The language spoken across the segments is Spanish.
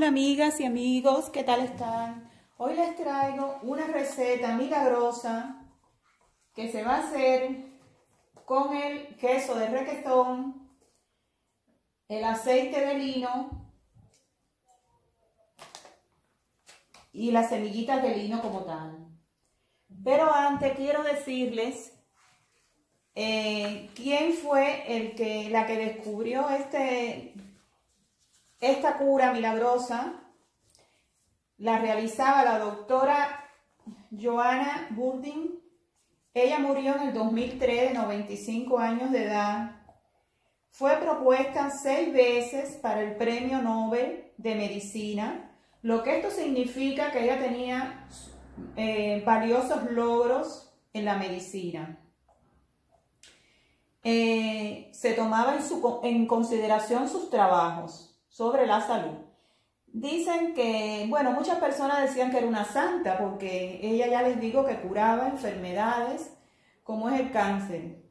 amigas y amigos, ¿qué tal están? Hoy les traigo una receta milagrosa que se va a hacer con el queso de requesón, el aceite de lino y las semillitas de lino como tal. Pero antes quiero decirles quién fue la que descubrió esta cura milagrosa. La realizaba la doctora Joanna Burdin. Ella murió en el 2003 de 95 años de edad. Fue propuesta 6 veces para el Premio Nobel de Medicina, lo que esto significa que ella tenía valiosos logros en la medicina. Se tomaba en consideración sus trabajos sobre la salud. Dicen que, bueno, muchas personas decían que era una santa porque ella, ya les digo, que curaba enfermedades como es el cáncer.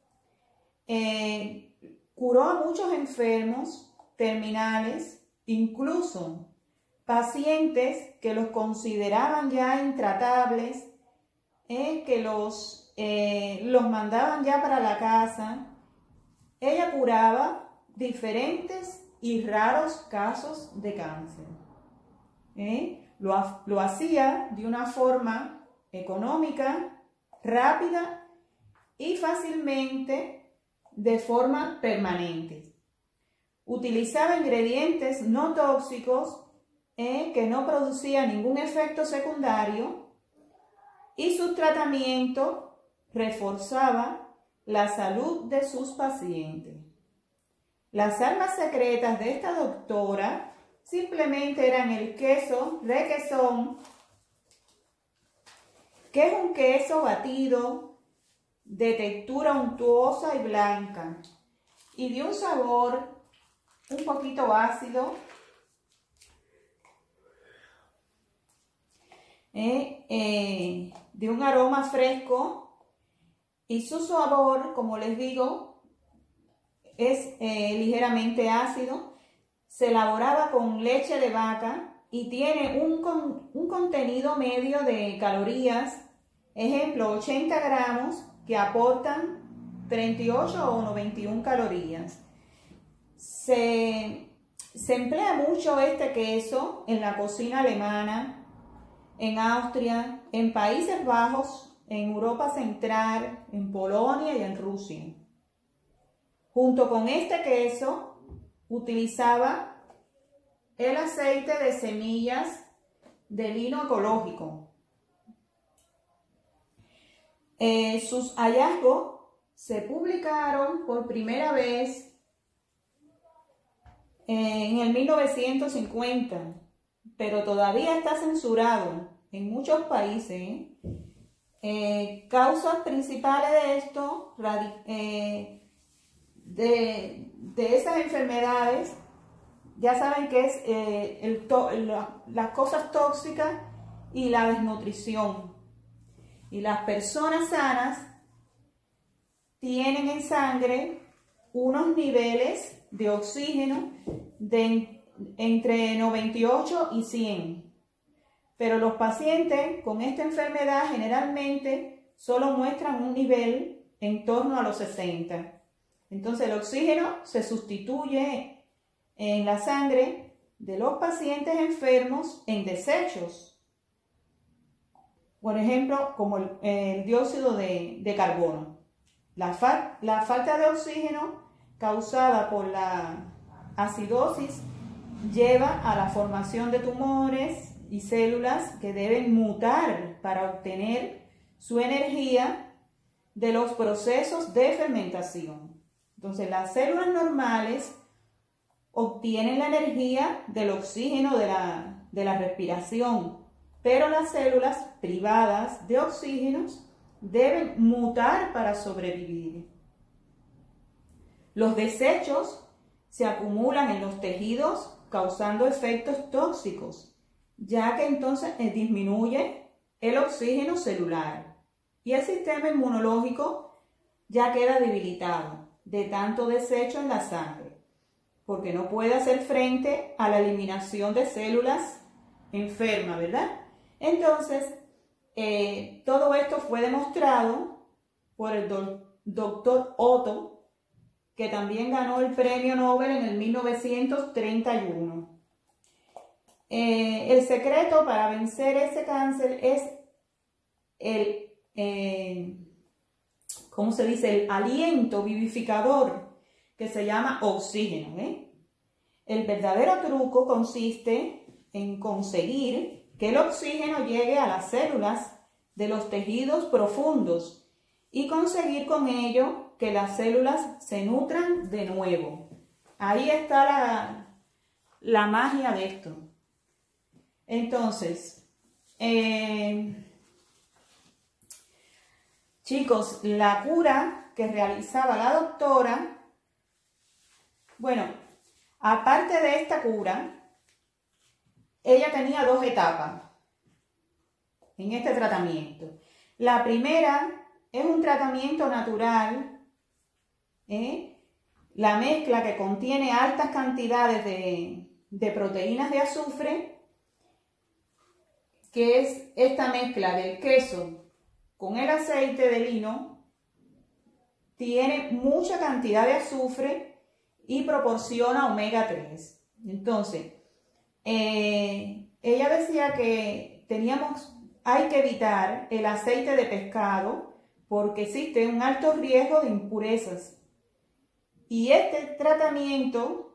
Curó a muchos enfermos terminales, incluso pacientes que los consideraban ya intratables, que los mandaban ya para la casa. Ella curaba diferentes y raros casos de cáncer. Lo hacía de una forma económica, rápida y fácilmente de forma permanente. Utilizaba ingredientes no tóxicos que no producían ningún efecto secundario, y su tratamiento reforzaba la salud de sus pacientes. Las armas secretas de esta doctora simplemente eran el queso requesón, que es un queso batido de textura untuosa y blanca y de un sabor un poquito ácido, de un aroma fresco, y su sabor, como les digo, es ligeramente ácido. Se elaboraba con leche de vaca y tiene un contenido medio de calorías, ejemplo 80 gramos, que aportan 38 o 91 calorías. Se emplea mucho este queso en la cocina alemana, en Austria, en Países Bajos, en Europa Central, en Polonia y en Rusia. Junto con este queso utilizaba el aceite de semillas de lino ecológico. Sus hallazgos se publicaron por primera vez en el 1950, pero todavía está censurado en muchos países. Causas principales de esto, de esas enfermedades, ya saben que es las cosas tóxicas y la desnutrición. Y las personas sanas tienen en sangre unos niveles de oxígeno de entre 98 y 100. Pero los pacientes con esta enfermedad generalmente solo muestran un nivel en torno a los 60. Entonces el oxígeno se sustituye en la sangre de los pacientes enfermos en desechos. Por ejemplo, como el dióxido de carbono. La falta de oxígeno causada por la acidosis lleva a la formación de tumores y células que deben mutar para obtener su energía de los procesos de fermentación. Entonces, las células normales obtienen la energía del oxígeno de la respiración, pero las células privadas de oxígenos deben mutar para sobrevivir. Los desechos se acumulan en los tejidos causando efectos tóxicos, ya que entonces disminuye el oxígeno celular y el sistema inmunológico ya queda debilitado de tanto desecho en la sangre. porque no puede hacer frente a la eliminación de células enfermas, ¿verdad? Entonces, todo esto fue demostrado por el doctor Otto, que también ganó el premio Nobel en el 1931. El secreto para vencer ese cáncer es ¿cómo se dice? El aliento vivificador, que se llama oxígeno. El verdadero truco consiste en conseguir que el oxígeno llegue a las células de los tejidos profundos y conseguir con ello que las células se nutran de nuevo. Ahí está la magia de esto. Entonces, chicos, la cura que realizaba la doctora, bueno, aparte de esta cura, ella tenía dos etapas en este tratamiento. La primera es un tratamiento natural, la mezcla que contiene altas cantidades de proteínas de azufre, que es esta mezcla del queso con el aceite de lino, tiene mucha cantidad de azufre y proporciona omega 3. Entonces, ella decía que hay que evitar el aceite de pescado porque existe un alto riesgo de impurezas. Y este tratamiento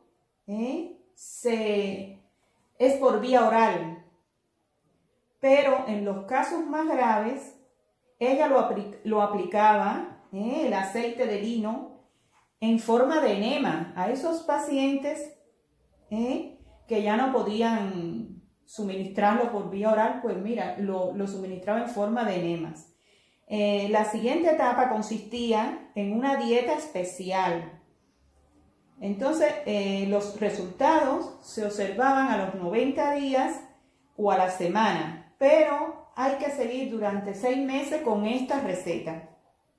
es por vía oral. Pero en los casos más graves, ella lo aplicaba, el aceite de lino, en forma de enema a esos pacientes que ya no podían suministrarlo por vía oral, pues mira, lo suministraba en forma de enemas. La siguiente etapa consistía en una dieta especial. Entonces, los resultados se observaban a los 90 días o a la semana, pero hay que seguir durante 6 meses con esta receta.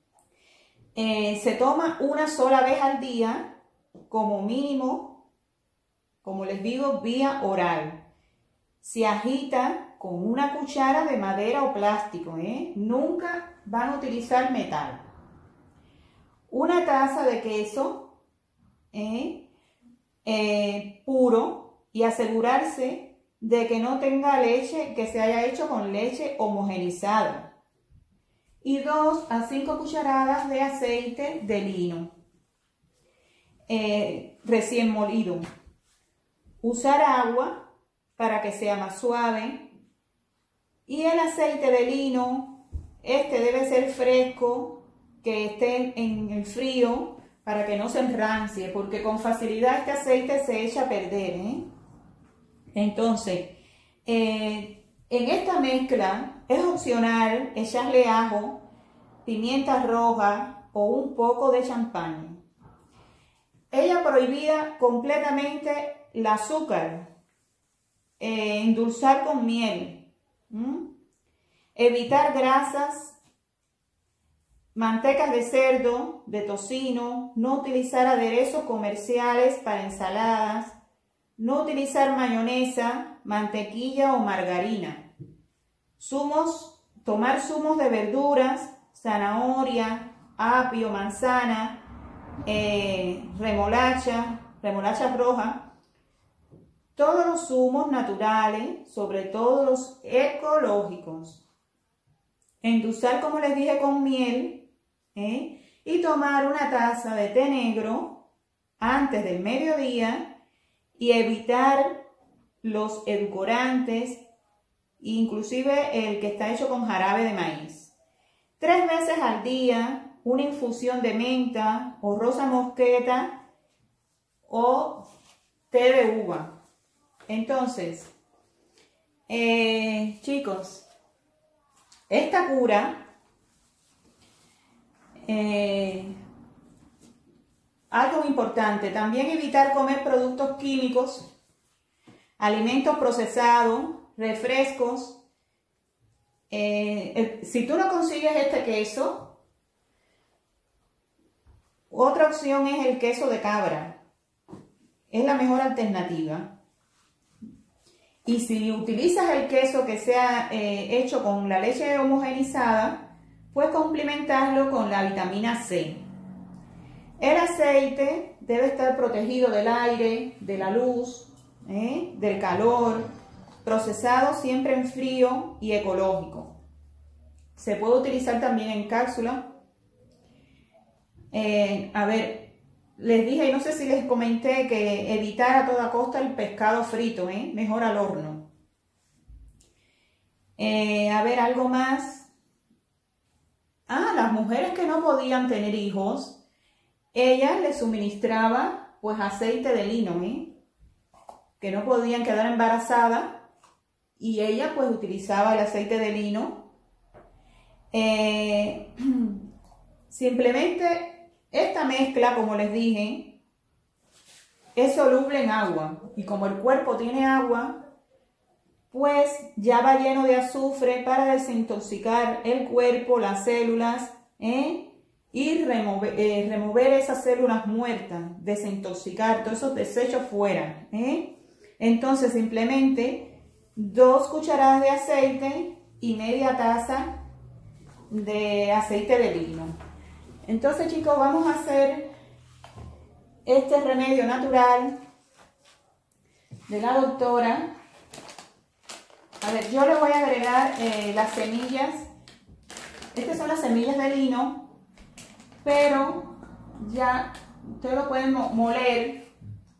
Se toma una sola vez al día, como mínimo, como les digo, vía oral. Se agita con una cuchara de madera o plástico, nunca van a utilizar metal. Una taza de queso puro y asegurarse de que no tenga leche que se haya hecho con leche homogenizada. Y 2 a 5 cucharadas de aceite de lino recién molido. Usar agua para que sea más suave. Y el aceite de lino, debe ser fresco, que esté en el frío para que no se enrancie, porque con facilidad este aceite se echa a perder. Entonces, en esta mezcla es opcional echarle ajo, pimienta roja o un poco de champán. Ella prohibía completamente el azúcar, endulzar con miel, evitar grasas, mantecas de cerdo, de tocino, no utilizar aderezos comerciales para ensaladas, no utilizar mayonesa, mantequilla o margarina. Tomar zumos de verduras, zanahoria, apio, manzana, remolacha roja. Todos los zumos naturales, sobre todo los ecológicos. Endulzar, como les dije, con miel, y tomar una taza de té negro antes del mediodía y evitar los edulcorantes, inclusive el que está hecho con jarabe de maíz. 3 veces al día, una infusión de menta o rosa mosqueta o té de uva. Entonces, chicos, esta cura, algo importante, también evitar comer productos químicos, alimentos procesados, refrescos. Si tú no consigues este queso, otra opción es el queso de cabra. es la mejor alternativa. Y si utilizas el queso que sea hecho con la leche homogenizada, puedes complementarlo con la vitamina C. El aceite debe estar protegido del aire, de la luz, del calor, procesado siempre en frío y ecológico. Se puede utilizar también en cápsula. Les dije, y no sé si les comenté, que evitar a toda costa el pescado frito, mejor al horno. Algo más. Las mujeres que no podían tener hijos, ella les suministraba pues aceite de lino, que no podían quedar embarazadas, y ella pues utilizaba el aceite de lino. Simplemente esta mezcla, como les dije, es soluble en agua, y como el cuerpo tiene agua, pues ya va lleno de azufre para desintoxicar el cuerpo, las células, y remover esas células muertas, desintoxicar todos esos desechos fuera. Entonces simplemente 2 cucharadas de aceite y media taza de aceite de lino. Entonces, chicos, vamos a hacer este remedio natural de la doctora. Yo le voy a agregar las semillas. Estas son las semillas de lino, pero ya ustedes lo pueden moler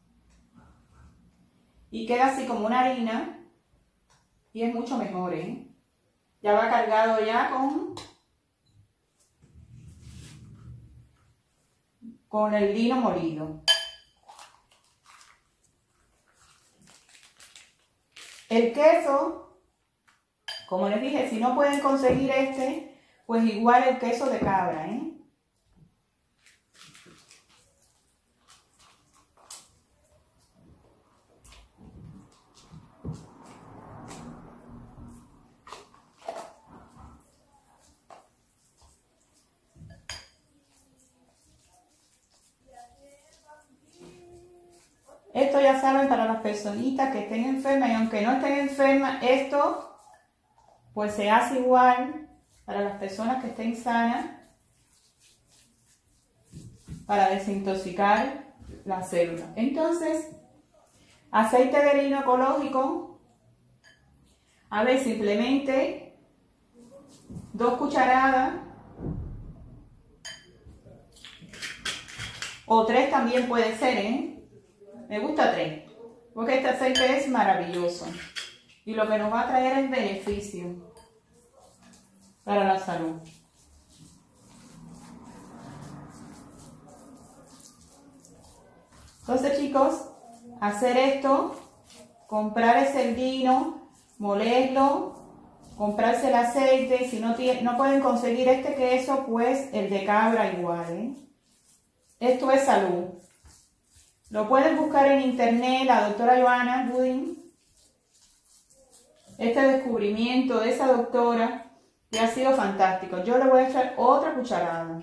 y queda así como una harina, y es mucho mejor, Ya va cargado ya con el lino molido. El queso, como les dije, si no pueden conseguir pues igual el queso de cabra, Esto ya saben, para las personitas que estén enfermas, y aunque no estén enfermas, esto pues se hace igual para las personas que estén sanas, para desintoxicar las células. Entonces, aceite de lino ecológico, simplemente 2 cucharadas, o 3 también puede ser, Me gusta 3, porque este aceite es maravilloso y lo que nos va a traer es beneficio para la salud. Entonces, chicos, hacer esto, comprar el cerdino, molerlo, comprarse el aceite. Si no pueden conseguir este queso, pues el de cabra igual, Esto es salud. Lo pueden buscar en internet, la doctora Johanna Budin. Este descubrimiento de esa doctora que ha sido fantástico. Yo le voy a echar otra cucharada.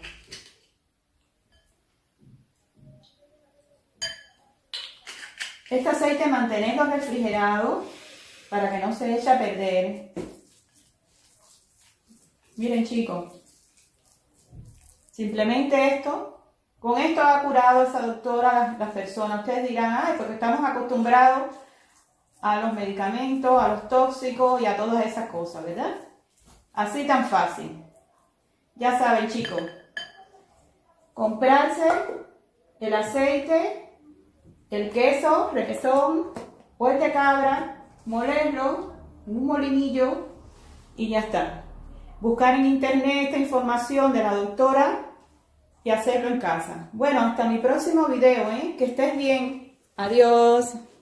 Este aceite mantenerlo refrigerado para que no se eche a perder. Miren, chicos, simplemente con esto ha curado esa doctora las personas. Ustedes dirán, porque estamos acostumbrados a los medicamentos, a los tóxicos y a todas esas cosas, ¿verdad? Así tan fácil. Ya saben, chicos, comprarse el aceite, el queso, requesón o el de cabra, molerlo en un molinillo y ya está. Buscar en internet esta información de la doctora y hacerlo en casa. Bueno, hasta mi próximo video, Que estés bien. Adiós.